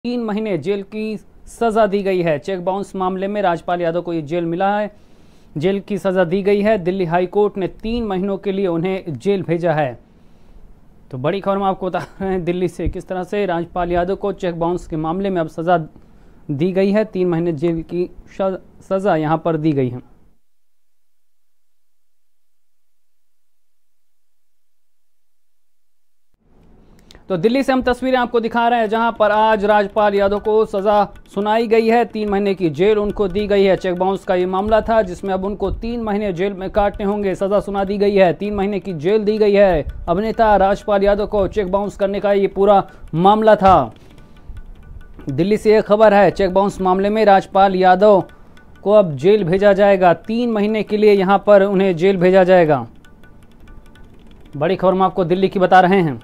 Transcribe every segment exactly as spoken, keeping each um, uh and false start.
तीन महीने जेल की सजा दी गई है। चेक बाउंस मामले में राजपाल यादव को ये जेल मिला है, जेल की सजा दी गई है। दिल्ली हाई कोर्ट ने तीन महीनों के लिए उन्हें जेल भेजा है। तो बड़ी खबर हम आपको बता रहे हैं दिल्ली से, किस तरह से राजपाल यादव को चेक बाउंस के मामले में अब सजा दी गई है। तीन महीने जेल की सजा यहां पर दी गई है। तो दिल्ली से हम तस्वीरें आपको दिखा रहे हैं जहां पर आज राजपाल यादव को सजा सुनाई गई है। तीन महीने की जेल उनको दी गई है। चेक बाउंस का ये मामला था जिसमें अब उनको तीन महीने जेल में काटने होंगे। सजा सुना दी गई है, तीन महीने की जेल दी गई है। अभिनेता राजपाल यादव को चेक बाउंस करने का ये पूरा मामला था। दिल्ली से एक खबर है, चेक बाउंस मामले में राजपाल यादव को अब जेल भेजा जाएगा। तीन महीने के लिए यहाँ पर उन्हें जेल भेजा जाएगा। बड़ी खबर हम आपको दिल्ली की बता रहे हैं।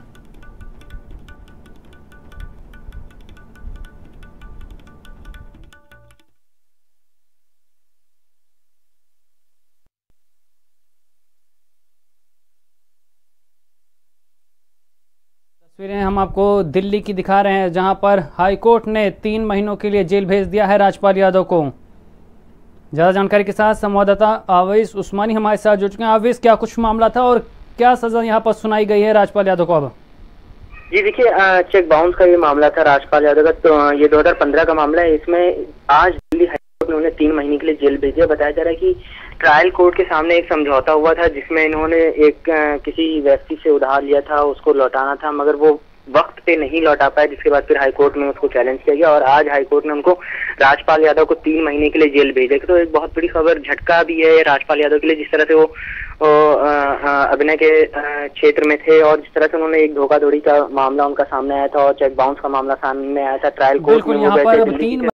तस्वीरें हम आपको दिल्ली की दिखा रहे हैं जहां पर हाई कोर्ट ने तीन महीनों के लिए जेल भेज दिया है राजपाल यादव को। ज्यादा जानकारी के साथ संवाददाता आवेश उस्मानी हमारे साथ जुड़ चुके हैं। आवेश, क्या कुछ मामला था और क्या सजा यहां पर सुनाई गई है राजपाल यादव को अब? जी देखिए, चेक बाउंस का ये मामला था राजपाल यादव का। तो ये दो हज़ार पंद्रह का मामला है। इसमें आज दिल्ली हाईकोर्ट ने उन्हें तीन महीने के लिए जेल भेजा। बताया जा रहा है कि ट्रायल कोर्ट के सामने एक समझौता हुआ था जिसमें इन्होंने एक किसी व्यक्ति से उधार लिया था, उसको लौटाना था, मगर वो वक्त पे नहीं लौटा पाया, जिसके बाद फिर हाईकोर्ट में उसको चैलेंज किया गया और आज हाईकोर्ट ने उनको राजपाल यादव को तीन महीने के लिए जेल भेजा। तो एक बहुत बड़ी खबर, झटका भी है राजपाल यादव के लिए, जिस तरह से वो अभिनय के क्षेत्र में थे और जिस तरह से उन्होंने एक धोखाधड़ी का मामला उनका सामने आया था और चेक बाउंस का मामला सामने आया था। ट्रायल कोर्ट में वो गए थे।